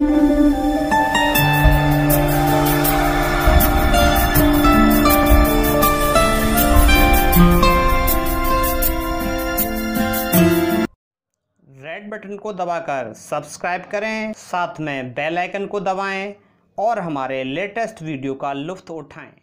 Red button को दबाकर subscribe करें, साथ में बेल आइकन को दबाएं और हमारे लेटेस्ट वीडियो का लुत्फ उठाएं।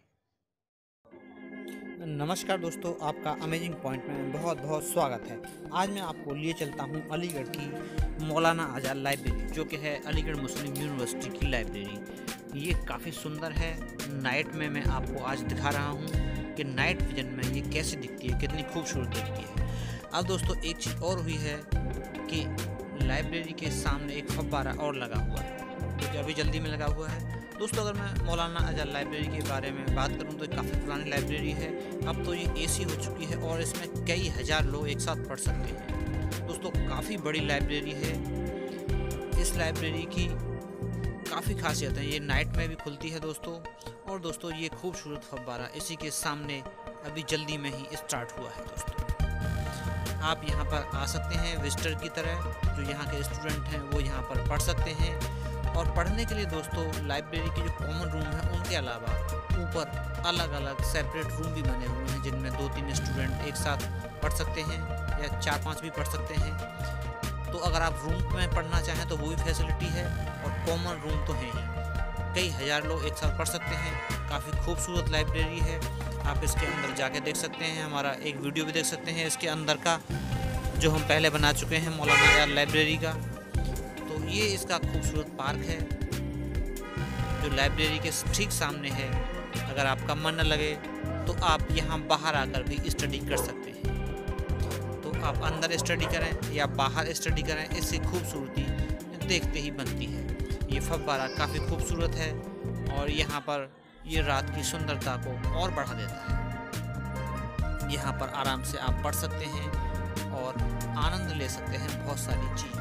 नमस्कार दोस्तों, आपका अमेजिंग पॉइंट में बहुत बहुत स्वागत है। आज मैं आपको लिए चलता हूं अलीगढ़ की मौलाना आज़ाद लाइब्रेरी, जो कि है अलीगढ़ मुस्लिम यूनिवर्सिटी की लाइब्रेरी। ये काफ़ी सुंदर है। नाइट में मैं आपको आज दिखा रहा हूं कि नाइट विजन में ये कैसे दिखती है, कितनी खूबसूरत दिखती है। अब दोस्तों एक चीज़ और हुई है कि लाइब्रेरी के सामने एक फव्वारा और लगा हुआ है, जो कि अभी जल्दी में लगा हुआ है। दोस्तों अगर मैं मौलाना आज़ाद लाइब्रेरी के बारे में बात करूं तो काफ़ी पुरानी लाइब्रेरी है। अब तो ये एसी हो चुकी है और इसमें कई हज़ार लोग एक साथ पढ़ सकते हैं। दोस्तों काफ़ी बड़ी लाइब्रेरी है। इस लाइब्रेरी की काफ़ी खासियत है। ये नाइट में भी खुलती है दोस्तों। और दोस्तों ये खूबसूरत फव्वारा इसी के सामने अभी जल्दी में ही स्टार्ट हुआ है। दोस्तों आप यहाँ पर आ सकते हैं विजिटर की तरह। जो यहाँ के स्टूडेंट हैं वो यहाँ पर पढ़ सकते हैं। और पढ़ने के लिए दोस्तों लाइब्रेरी के जो कॉमन रूम है उनके अलावा ऊपर अलग अलग सेपरेट रूम भी बने हुए हैं, जिनमें 2-3 स्टूडेंट एक साथ पढ़ सकते हैं या 4-5 भी पढ़ सकते हैं। तो अगर आप रूम में पढ़ना चाहें तो वो भी फैसिलिटी है। और कॉमन रूम तो है ही, कई हज़ार लोग एक साथ पढ़ सकते हैं। काफ़ी खूबसूरत लाइब्रेरी है। आप इसके अंदर जाके देख सकते हैं, हमारा एक वीडियो भी देख सकते हैं इसके अंदर का, जो हम पहले बना चुके हैं मौलाना आज़ाद लाइब्रेरी का। तो ये इसका खूबसूरत पार्क है जो लाइब्रेरी के ठीक सामने है। अगर आपका मन न लगे तो आप यहाँ बाहर आकर भी स्टडी कर सकते हैं। तो आप अंदर स्टडी करें या बाहर स्टडी करें, इसकी खूबसूरती देखते ही बनती है। ये फव्वारा काफ़ी खूबसूरत है और यहाँ पर ये रात की सुंदरता को और बढ़ा देता है। यहाँ पर आराम से आप पढ़ सकते हैं और आनंद ले सकते हैं बहुत सारी चीज़।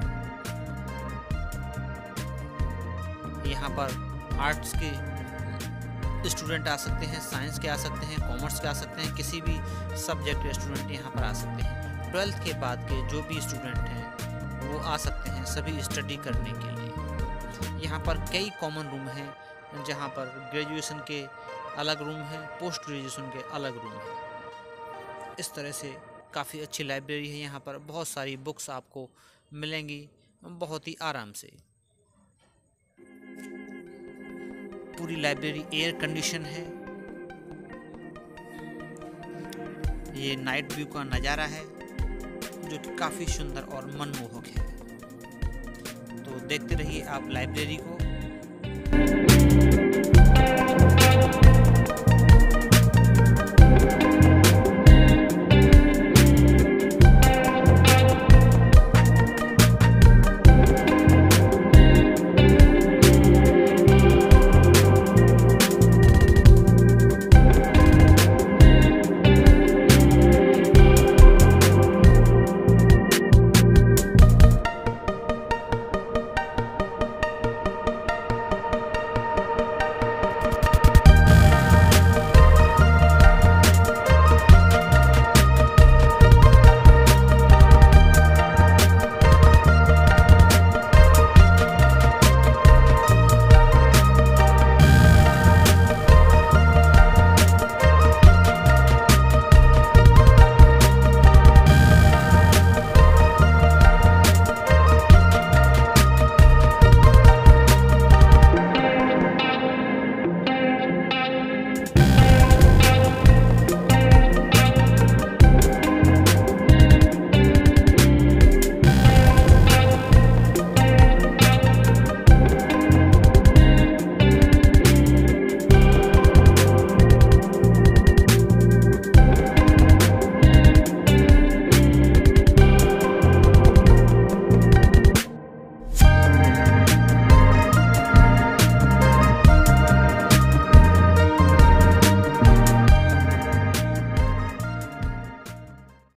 यहाँ पर आर्ट्स के स्टूडेंट आ सकते हैं, साइंस के आ सकते हैं, कॉमर्स के आ सकते हैं, किसी भी सब्जेक्ट के स्टूडेंट यहाँ पर आ सकते हैं। 12th के बाद के जो भी स्टूडेंट हैं वो आ सकते हैं सभी स्टडी करने के लिए। यहाँ पर कई कॉमन रूम हैं, जहाँ पर ग्रेजुएशन के अलग रूम हैं, पोस्ट ग्रेजुएशन के अलग रूम हैं। इस तरह से काफ़ी अच्छी लाइब्रेरी है। यहाँ पर बहुत सारी बुक्स आपको मिलेंगी बहुत ही आराम से। पूरी लाइब्रेरी एयर कंडीशन है। ये नाइट व्यू का नज़ारा है जो कि काफ़ी सुंदर और मनमोहक है। तो देखते रहिए आप लाइब्रेरी को।